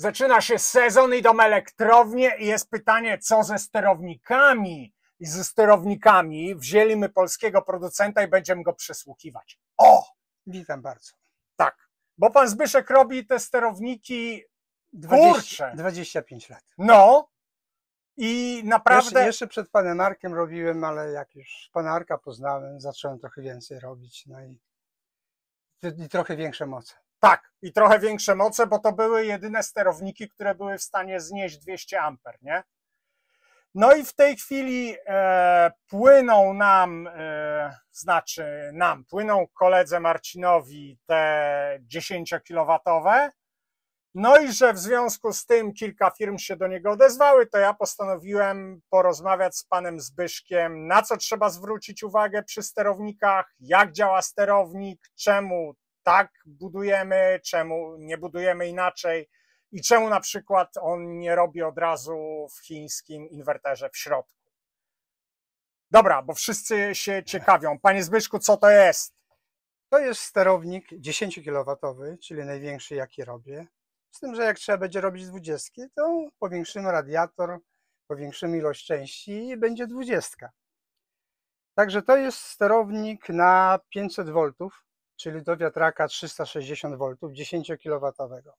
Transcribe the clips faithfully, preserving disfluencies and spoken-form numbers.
Zaczyna się sezon, idą elektrownie i jest pytanie, co ze sterownikami? I ze sterownikami wzięliśmy polskiego producenta i będziemy go przesłuchiwać. O! Witam bardzo. Tak, bo pan Zbyszek robi te sterowniki, dwadzieścia, kurczę. dwadzieścia pięć lat. No i naprawdę... Jeszcze, jeszcze przed panem Arkiem robiłem, ale jak już pana Arka poznałem, zacząłem trochę więcej robić, no i, i trochę większe moce. Tak, i trochę większe moce, bo to były jedyne sterowniki, które były w stanie znieść dwieście amperów, nie? No i w tej chwili e, płyną nam, e, znaczy nam, płyną koledze Marcinowi te dziesięciokilowatowe, no i że w związku z tym kilka firm się do niego odezwały, to ja postanowiłem porozmawiać z panem Zbyszkiem, na co trzeba zwrócić uwagę przy sterownikach, jak działa sterownik, czemu tak budujemy, czemu nie budujemy inaczej i czemu na przykład on nie robi od razu w chińskim inwerterze w środku. Dobra, bo wszyscy się ciekawią. Panie Zbyszku, co to jest? To jest sterownik dziesięciokilowatowy, czyli największy jaki robię. Z tym, że jak trzeba będzie robić dwudziestki, to powiększymy radiator, powiększymy ilość części i będzie dwudziestka. Także to jest sterownik na pięćset woltów, czyli do wiatraka trzysta sześćdziesiąt woltów, dziesięciokilowatowego.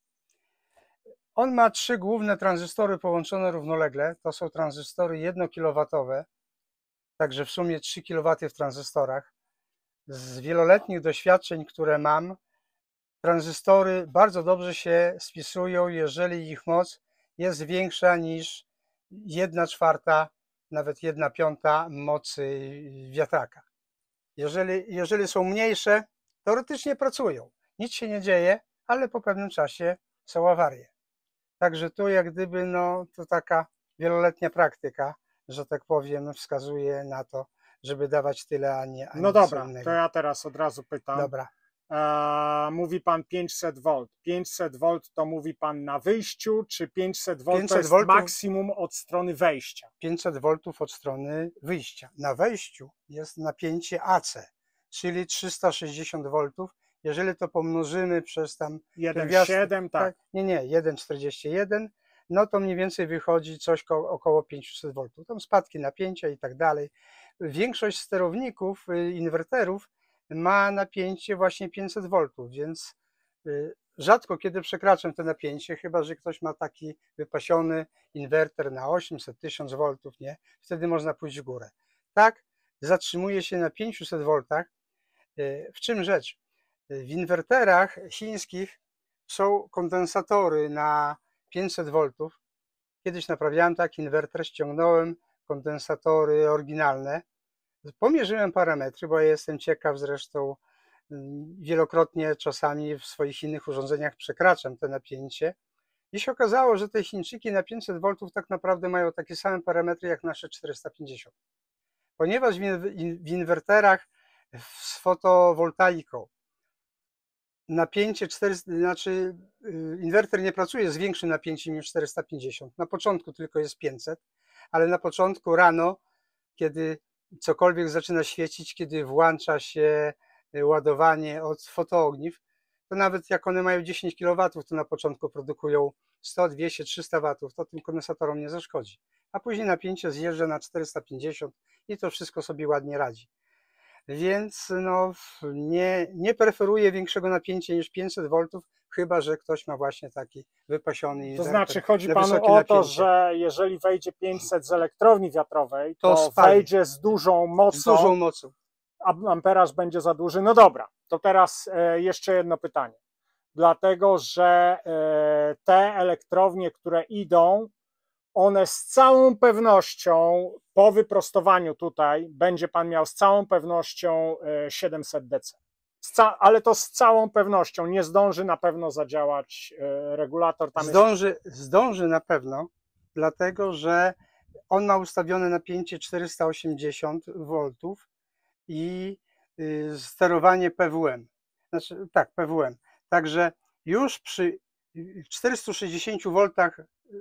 On ma trzy główne tranzystory połączone równolegle. To są tranzystory jednokilowatowe, także w sumie trzy kilowaty w tranzystorach. Z wieloletnich doświadczeń, które mam, tranzystory bardzo dobrze się spisują, jeżeli ich moc jest większa niż jedna czwarta, nawet jedna piąta mocy wiatraka. Jeżeli, jeżeli są mniejsze, teoretycznie pracują. Nic się nie dzieje, ale po pewnym czasie są awarie. Także tu jak gdyby no, to taka wieloletnia praktyka, że tak powiem, wskazuje na to, żeby dawać tyle, a nie a No nic dobra, innego. to ja teraz od razu pytam. Dobra. E, mówi pan pięćset wolt. pięćset wolt to mówi pan na wyjściu, czy pięćset wolt to jest voltów, maksimum od strony wejścia? pięćset woltów od strony wyjścia. Na wejściu jest napięcie A C, czyli trzysta sześćdziesiąt woltów. Jeżeli to pomnożymy przez tam jeden przecinek siedem, tak. Nie, nie, jeden przecinek czterdzieści jeden, no to mniej więcej wychodzi coś ko około pięćset woltów. Tam spadki napięcia i tak dalej. Większość sterowników, inwerterów ma napięcie właśnie pięćset woltów, więc rzadko kiedy przekraczam to napięcie, chyba że ktoś ma taki wypasiony inwerter na osiemset, tysiąc woltów, nie? Wtedy można pójść w górę. Tak, zatrzymuje się na pięciuset woltach. W czym rzecz? W inwerterach chińskich są kondensatory na pięćset woltów. Kiedyś naprawiałem taki inwerter, ściągnąłem kondensatory oryginalne, pomierzyłem parametry, bo ja jestem ciekaw, zresztą wielokrotnie czasami w swoich innych urządzeniach przekraczam to napięcie i się okazało, że te Chińczyki na pięćset woltów tak naprawdę mają takie same parametry jak nasze czterysta pięćdziesiąt. Ponieważ w inwerterach z fotowoltaiką napięcie czterysta, znaczy inwerter nie pracuje z większym napięciem niż czterysta pięćdziesiąt. Na początku tylko jest pięćset, ale na początku rano, kiedy cokolwiek zaczyna świecić, kiedy włącza się ładowanie od fotoogniw, to nawet jak one mają dziesięć kilowatów, to na początku produkują sto, dwieście, trzysta watów, to tym kondensatorom nie zaszkodzi. A później napięcie zjeżdża na czterysta pięćdziesiąt i to wszystko sobie ładnie radzi. Więc no, nie, nie preferuję większego napięcia niż pięćset woltów, chyba że ktoś ma właśnie taki wypasiony inwerter. To znaczy chodzi panu o napięcie. to, że jeżeli wejdzie pięćset z elektrowni wiatrowej, to, To wejdzie z dużą mocą, z dużą mocą. a amperaż będzie za duży. No dobra, to teraz jeszcze jedno pytanie. Dlatego, że te elektrownie, które idą, one z całą pewnością po wyprostowaniu tutaj będzie pan miał z całą pewnością siedemset DC. Ale to z całą pewnością nie zdąży na pewno zadziałać regulator. Tam zdąży, jest... zdąży na pewno, dlatego że on ma ustawione napięcie czterysta osiemdziesiąt woltów i sterowanie P W M. Znaczy, tak, P W M. Także już przy czterystu sześćdziesięciu woltach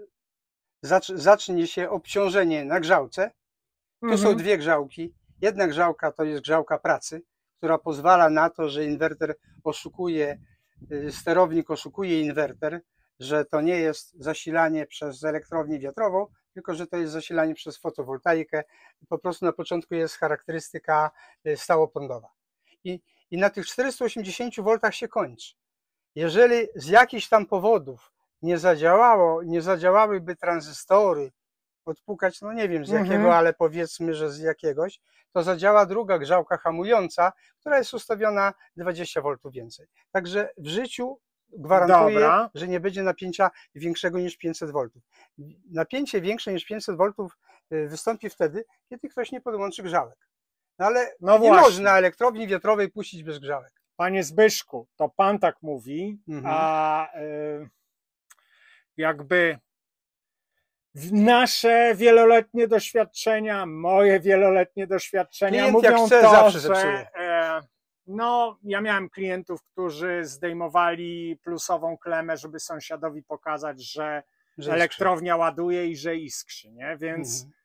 zacznie się obciążenie na grzałce. Tu mhm. są dwie grzałki. Jedna grzałka to jest grzałka pracy, która pozwala na to, że inwerter oszukuje, sterownik oszukuje inwerter, że to nie jest zasilanie przez elektrownię wiatrową, tylko że to jest zasilanie przez fotowoltaikę. Po prostu na początku jest charakterystyka stałopędowa. I, i na tych czterystu osiemdziesięciu woltach się kończy. Jeżeli z jakichś tam powodów nie zadziałało, nie zadziałałyby tranzystory, odpukać, no nie wiem z jakiego, mhm. ale powiedzmy, że z jakiegoś, to zadziała druga grzałka hamująca, która jest ustawiona dwadzieścia woltów więcej. Także w życiu gwarantuję, Dobra. że nie będzie napięcia większego niż pięćset woltów. Napięcie większe niż pięćset woltów wystąpi wtedy, kiedy ktoś nie podłączy grzałek. No ale no nie właśnie. można elektrowni wiatrowej puścić bez grzałek. Panie Zbyszku, to pan tak mówi, mhm. a y, jakby nasze wieloletnie doświadczenia, moje wieloletnie doświadczenia Klient mówią jak chce, to, że e, no, ja miałem klientów, którzy zdejmowali plusową klemę, żeby sąsiadowi pokazać, że, że elektrownia ładuje i że iskrzy, nie? Więc mhm.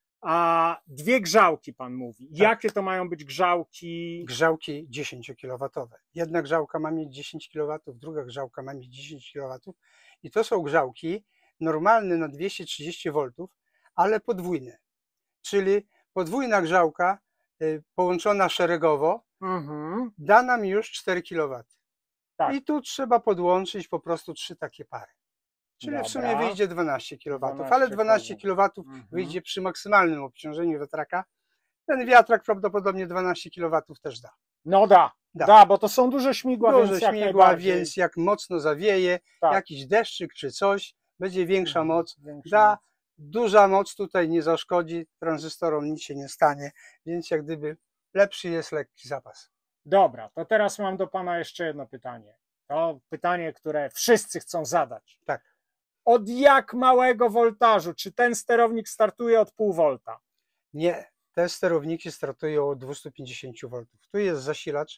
a dwie grzałki pan mówi. Tak. Jakie to mają być grzałki? Grzałki dziesięciokilowatowe. Jedna grzałka ma mieć dziesięć kilowatów, druga grzałka ma mieć dziesięć kilowatów i to są grzałki normalne na dwieście trzydzieści woltów, ale podwójne. Czyli podwójna grzałka y, połączona szeregowo mhm. da nam już cztery kilowaty. Tak. I tu trzeba podłączyć po prostu trzy takie pary. Czyli Dobra. w sumie wyjdzie dwanaście kilowatów, dwanaście ale dwanaście kilowatów mhm. wyjdzie przy maksymalnym obciążeniu wiatraka. Ten wiatrak prawdopodobnie dwanaście kilowatów też da. No da, da, da bo to są duże śmigła, duże więc śmigła, jak więc jak mocno zawieje, tak. jakiś deszczyk czy coś, będzie większa mhm. moc, większa da, moc. Duża moc tutaj nie zaszkodzi, tranzystorom nic się nie stanie, więc jak gdyby lepszy jest lekki zapas. Dobra, to teraz mam do pana jeszcze jedno pytanie. To pytanie, które wszyscy chcą zadać. Tak. Od jak małego woltażu? Czy ten sterownik startuje od pół volta? Nie, te sterowniki startują od dwustu pięćdziesięciu woltów. Tu jest zasilacz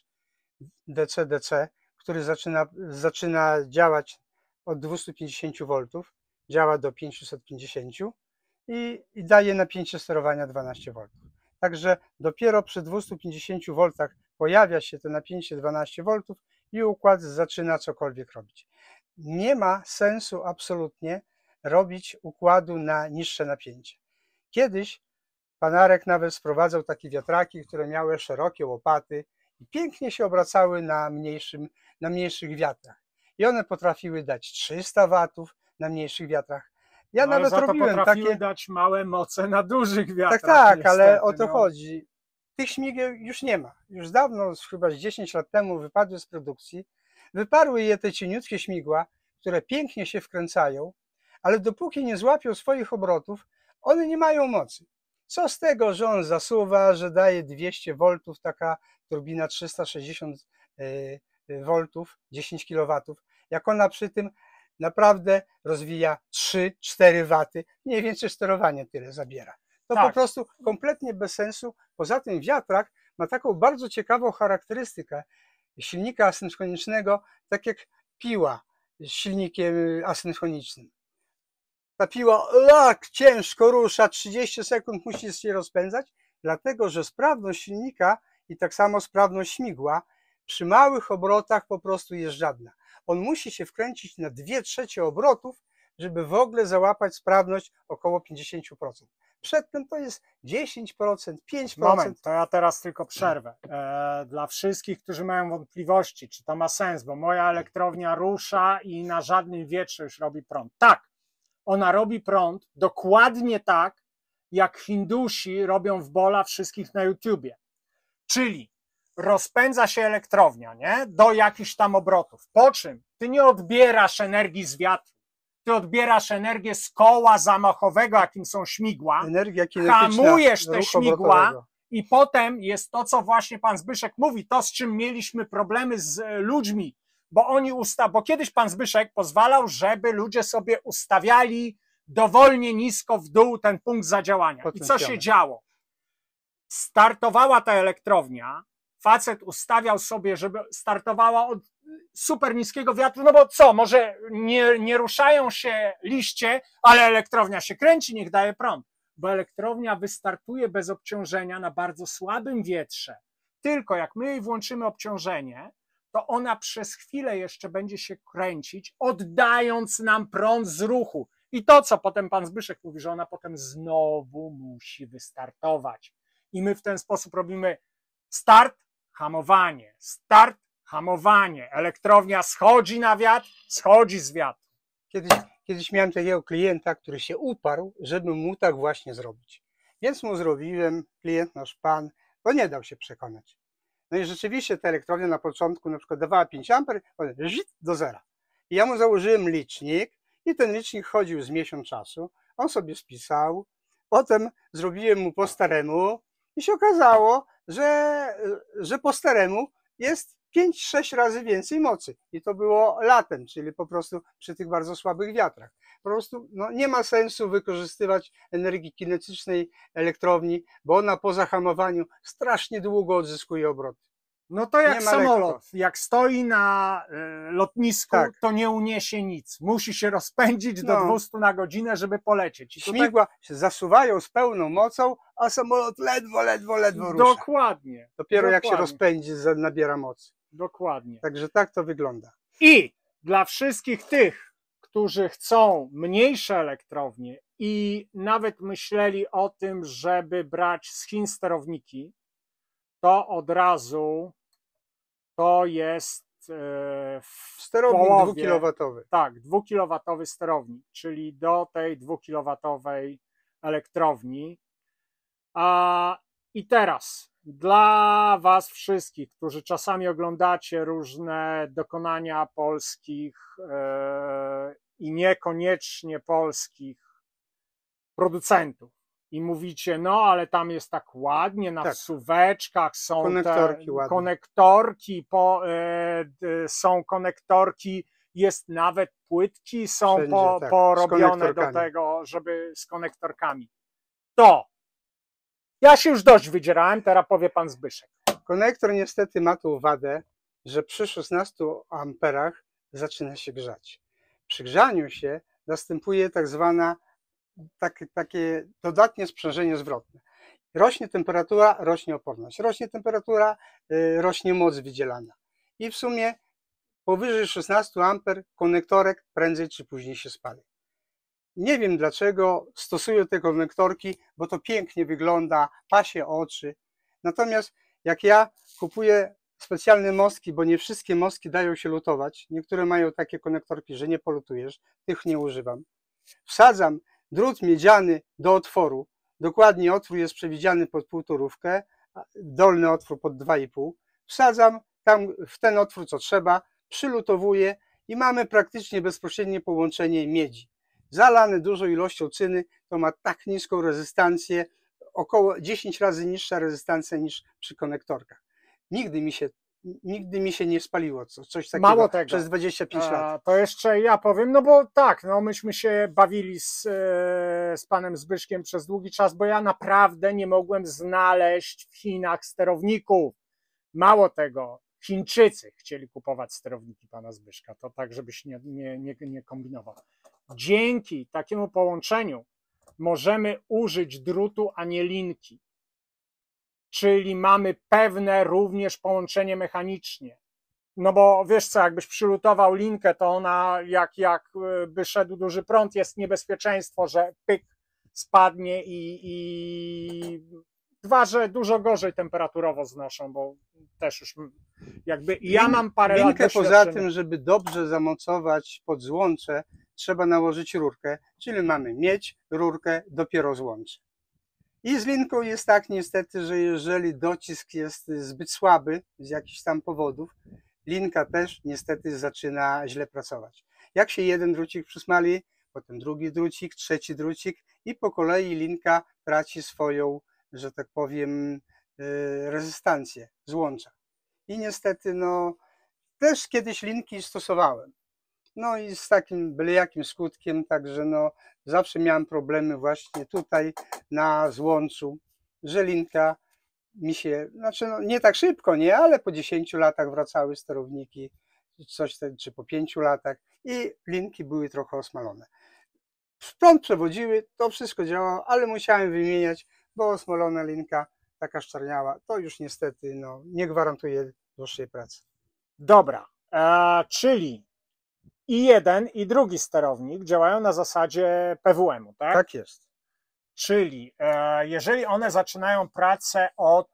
D C D C, który zaczyna, zaczyna działać od dwustu pięćdziesięciu woltów, działa do pięciuset pięćdziesięciu i, i daje napięcie sterowania dwanaście woltów. Także dopiero przy dwustu pięćdziesięciu woltach pojawia się to napięcie dwanaście woltów i układ zaczyna cokolwiek robić. Nie ma sensu absolutnie robić układu na niższe napięcie. Kiedyś pan Arek nawet sprowadzał takie wiatraki, które miały szerokie łopaty i pięknie się obracały na, mniejszym, na mniejszych wiatrach. I one potrafiły dać trzysta watów na mniejszych wiatrach. Ja no, nawet za to robiłem potrafiły takie... dać małe moce na dużych wiatrach. Tak, tak, niestety, ale o to no. chodzi. Tych śmigieł już nie ma. Już dawno, chyba z dziesięć lat temu wypadły z produkcji. Wyparły je te cieniutkie śmigła, które pięknie się wkręcają, ale dopóki nie złapią swoich obrotów, one nie mają mocy. Co z tego, że on zasuwa, że daje dwieście woltów, taka turbina trzysta sześćdziesiąt woltów, dziesięć kilowatów, jak ona przy tym naprawdę rozwija trzy cztery waty, mniej więcej sterowanie tyle zabiera. To tak. po prostu kompletnie bez sensu. Poza tym wiatrak ma taką bardzo ciekawą charakterystykę silnika asynchronicznego, tak jak piła z silnikiem asynchronicznym. Ta piła tak ciężko rusza, trzydzieści sekund musi się rozpędzać, dlatego że sprawność silnika i tak samo sprawność śmigła przy małych obrotach po prostu jest żadna. On musi się wkręcić na dwie trzecie obrotów, żeby w ogóle załapać sprawność około pięćdziesiąt procent. Przedtem to jest dziesięć procent, pięć procent. Moment, to ja teraz tylko przerwę. E, dla wszystkich, którzy mają wątpliwości, czy to ma sens, bo moja elektrownia rusza i na żadnym wietrze już robi prąd. Tak, ona robi prąd dokładnie tak, jak Hindusi robią w bola wszystkich na YouTubie. Czyli rozpędza się elektrownia, nie? Do jakichś tam obrotów. Po czym ty nie odbierasz energii z wiatru, ty odbierasz energię z koła zamachowego, jakim są śmigła, Energia hamujesz te śmigła i potem jest to, co właśnie pan Zbyszek mówi, to z czym mieliśmy problemy z ludźmi, bo oni usta, bo kiedyś pan Zbyszek pozwalał, żeby ludzie sobie ustawiali dowolnie nisko w dół ten punkt zadziałania. I co się działo? Startowała ta elektrownia, facet ustawiał sobie, żeby startowała od super niskiego wiatru, no bo co, może nie, nie ruszają się liście, ale elektrownia się kręci, niech daje prąd, bo elektrownia wystartuje bez obciążenia na bardzo słabym wietrze. Tylko jak my jej włączymy obciążenie, to ona przez chwilę jeszcze będzie się kręcić, oddając nam prąd z ruchu. I to, co potem pan Zbyszek mówi, że ona potem znowu musi wystartować. I my w ten sposób robimy start, hamowanie, start, hamowanie. Elektrownia schodzi na wiatr, schodzi z wiatru. Kiedyś, kiedyś miałem takiego klienta, który się uparł, żeby mu tak właśnie zrobić. Więc mu zrobiłem, klient nasz pan, bo nie dał się przekonać. No i rzeczywiście ta elektrownia na początku na przykład dawała pięć amper, do zera. I ja mu założyłem licznik i ten licznik chodził z miesiąc czasu. On sobie spisał, potem zrobiłem mu po staremu i się okazało, że, że po staremu jest pięć sześć razy więcej mocy. I to było latem, czyli po prostu przy tych bardzo słabych wiatrach. Po prostu no, nie ma sensu wykorzystywać energii kinetycznej elektrowni, bo ona po zahamowaniu strasznie długo odzyskuje obroty. No to jak samolot, lekko. Jak stoi na y, lotnisku, tak. To nie uniesie nic. Musi się rozpędzić no. do dwieście na godzinę, żeby polecieć. I śmigła tutaj... się zasuwają z pełną mocą, a samolot ledwo, ledwo, ledwo rusza. Dokładnie. Dopiero Dokładnie. Jak się rozpędzi, nabiera mocy. Dokładnie. Także tak to wygląda. I dla wszystkich tych, którzy chcą mniejsze elektrownie i nawet myśleli o tym, żeby brać z Chin sterowniki, to od razu to jest w sterownik połowie, dwukilowatowy. Tak, dwukilowatowy sterownik, czyli do tej dwukilowatowej elektrowni. A, I teraz dla was wszystkich, którzy czasami oglądacie różne dokonania polskich e, i niekoniecznie polskich producentów, i mówicie, no ale tam jest tak ładnie, na tak. wsuweczkach są konektorki, te konektorki, po, e, są konektorki, jest nawet płytki, są Wszędzie, po, tak. porobione do tego, żeby z konektorkami. To ja się już dość wydzierałem, teraz powie pan Zbyszek. Konektor niestety ma tą wadę, że przy szesnastu amperach zaczyna się grzać. Przy grzaniu się następuje tak zwana Takie, takie dodatnie sprzężenie zwrotne. Rośnie temperatura, rośnie oporność. Rośnie temperatura, yy, rośnie moc wydzielana. I w sumie powyżej szesnastu amper konektorek prędzej czy później się spali. Nie wiem dlaczego stosują te konektorki, bo to pięknie wygląda, pasie oczy. Natomiast jak ja kupuję specjalne mostki, bo nie wszystkie mostki dają się lutować, niektóre mają takie konektorki, że nie polutujesz, tych nie używam. Wsadzam drut miedziany do otworu, dokładnie otwór jest przewidziany pod półtorówkę, dolny otwór pod dwa i pół. Wsadzam tam w ten otwór co trzeba, przylutowuję i mamy praktycznie bezpośrednie połączenie miedzi. Zalane dużą ilością cyny, to ma tak niską rezystancję, około dziesięć razy niższa rezystancja niż przy konektorkach. Nigdy mi się Nigdy mi się nie spaliło coś takiego. Mało tego. Przez dwadzieścia pięć lat. A, to jeszcze ja powiem, no bo tak, no myśmy się bawili z, z panem Zbyszkiem przez długi czas, bo ja naprawdę nie mogłem znaleźć w Chinach sterowników. Mało tego, Chińczycy chcieli kupować sterowniki pana Zbyszka, to tak, żebyś nie, nie, nie, nie kombinował. Dzięki takiemu połączeniu możemy użyć drutu, a nie linki. Czyli mamy pewne również połączenie mechanicznie. No bo wiesz co, jakbyś przylutował linkę, to ona jak, jak by szedł duży prąd, jest niebezpieczeństwo, że pyk spadnie i, i dwa, że dużo gorzej temperaturowo znoszą, bo też już jakby ja mam parę lat linkę poza tym, żeby dobrze zamocować pod złącze, trzeba nałożyć rurkę, czyli mamy miedź, rurkę, dopiero złącze. I z linką jest tak niestety, że jeżeli docisk jest zbyt słaby z jakichś tam powodów, linka też niestety zaczyna źle pracować. Jak się jeden drucik przysmali, potem drugi drucik, trzeci drucik i po kolei linka traci swoją, że tak powiem, rezystancję złącza. I niestety no też kiedyś linki stosowałem. No i z takim byle jakim skutkiem, także no zawsze miałem problemy właśnie tutaj na złączu, że linka mi się, znaczy no nie tak szybko, nie, ale po dziesięciu latach wracały sterowniki, coś czy po pięciu latach i linki były trochę osmalone. Prąd przewodziły, to wszystko działało, ale musiałem wymieniać, bo osmalona linka, taka szczarniała, to już niestety no, nie gwarantuje dłuższej pracy. Dobra, e, czyli i jeden, i drugi sterownik działają na zasadzie P W M-u, tak? Tak jest. Czyli e, jeżeli one zaczynają pracę od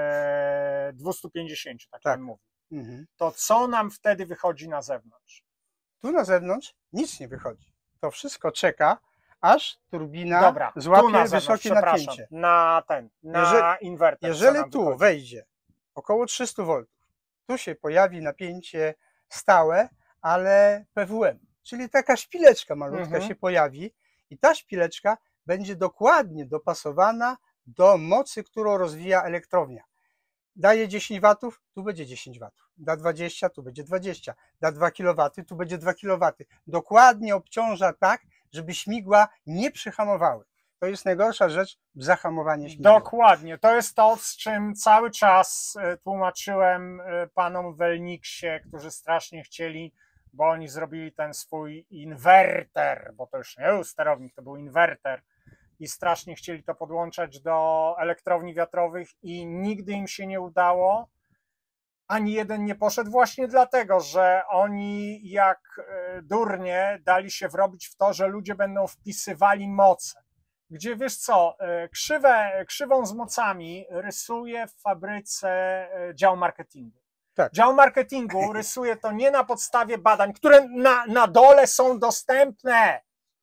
e, dwieście pięćdziesiąt, tak, Tak. pan mówi, Mhm. to co nam wtedy wychodzi na zewnątrz? Tu na zewnątrz nic nie wychodzi. To wszystko czeka, aż turbina Dobra, tu złapie na zewnątrz, wysokie przepraszam, napięcie. na ten, na Jeżeli- inwerter. co Jeżeli nam tu wychodzi? wejdzie około trzysta woltów, tu się pojawi napięcie stałe, ale P W M, czyli taka szpileczka malutka Mhm. się pojawi i ta szpileczka będzie dokładnie dopasowana do mocy, którą rozwija elektrownia. Daje dziesięć watów, tu będzie dziesięć watów. Da dwadzieścia, tu będzie dwadzieścia. Da dwa kilowatów, tu będzie dwa kilowatów. Dokładnie obciąża tak, żeby śmigła nie przyhamowały. To jest najgorsza rzecz, zahamowanie śmigła. Dokładnie, to jest to, z czym cały czas e, tłumaczyłem e, panom w Elniksie, którzy strasznie chcieli, bo oni zrobili ten swój inwerter, bo to już nie był sterownik, to był inwerter i strasznie chcieli to podłączać do elektrowni wiatrowych i nigdy im się nie udało. Ani jeden nie poszedł właśnie dlatego, że oni jak e, durnie dali się wrobić w to, że ludzie będą wpisywali moce. Gdzie wiesz co, e, krzywe, krzywą z mocami rysuje w fabryce e, dział marketingu. Tak. Dział marketingu rysuje to nie na podstawie badań, które na, na dole są dostępne.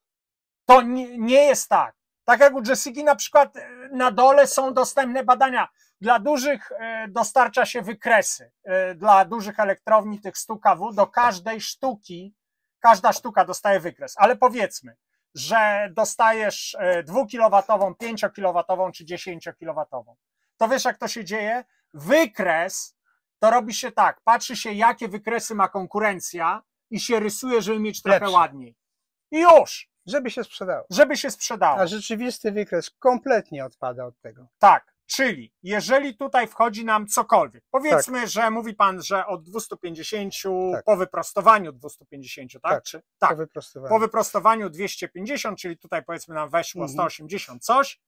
To nie, nie jest tak. Tak jak u Jessiki na przykład e, na dole są dostępne badania. Dla dużych e, dostarcza się wykresy. E, Dla dużych elektrowni tych sto kW do każdej sztuki, każda sztuka dostaje wykres. Ale powiedzmy, że dostajesz dwukilowatową, pięciokilowatową czy dziesięciokilowatową. To wiesz, jak to się dzieje? Wykres to robi się tak, patrzy się, jakie wykresy ma konkurencja i się rysuje, żeby mieć trochę Lepsze. ładniej. I już, Żeby się sprzedało. żeby się sprzedało. A rzeczywisty wykres kompletnie odpada od tego. Tak, czyli jeżeli tutaj wchodzi nam cokolwiek, powiedzmy, że mówi pan, że od dwieście pięćdziesiąt Tak. po wyprostowaniu dwieście pięćdziesiąt, tak? Tak. Czy, Po tak. wyprostowaniu. Po wyprostowaniu dwieście pięćdziesiąt, czyli tutaj powiedzmy nam weszło Mhm. sto osiemdziesiąt coś,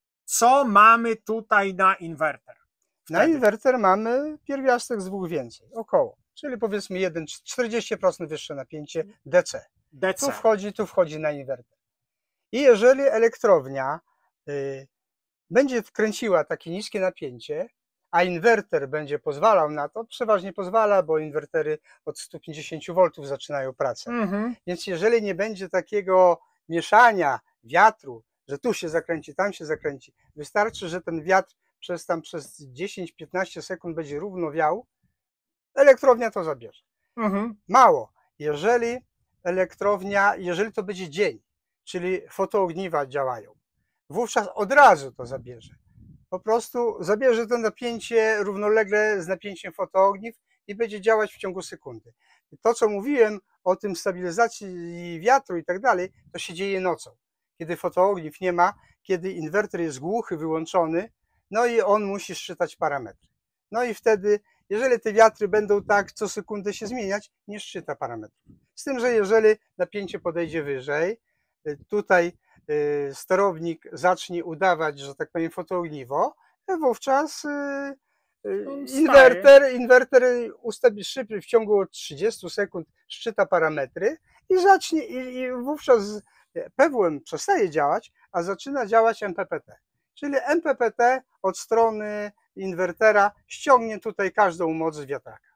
co mamy tutaj na inwerter? Na Wtedy. inwerter mamy pierwiastek z dwóch więcej, około. Czyli powiedzmy jeden, czterdzieści procent wyższe napięcie D C. D Tu C. wchodzi, tu wchodzi na inwerter. I jeżeli elektrownia y, będzie kręciła takie niskie napięcie, a inwerter będzie pozwalał na to, przeważnie pozwala, bo inwertery od stu pięćdziesięciu woltów zaczynają pracę. Mhm. Więc jeżeli nie będzie takiego mieszania wiatru, że tu się zakręci, tam się zakręci, wystarczy, że ten wiatr przez tam przez dziesięć piętnaście sekund będzie równo wiał, elektrownia to zabierze. Mhm. Mało, jeżeli elektrownia, jeżeli to będzie dzień, czyli fotoogniwa działają, wówczas od razu to zabierze. Po prostu zabierze to napięcie równolegle z napięciem fotoogniw i będzie działać w ciągu sekundy. To, co mówiłem o tym stabilizacji wiatru i tak dalej, to się dzieje nocą, kiedy fotoogniw nie ma, kiedy inwerter jest głuchy, wyłączony, no i on musi szczytać parametry. No i wtedy, jeżeli te wiatry będą tak co sekundę się zmieniać, nie szczyta parametrów. Z tym, że jeżeli napięcie podejdzie wyżej, tutaj sterownik zacznie udawać, że tak powiem, fotoogniwo, wówczas inwerter, inwerter ustawi szybciej w ciągu trzydziestu sekund szczyta parametry i zacznie, i, i wówczas P W M przestaje działać, a zaczyna działać M P P T. Czyli M P P T od strony inwertera ściągnie tutaj każdą moc z wiatraka.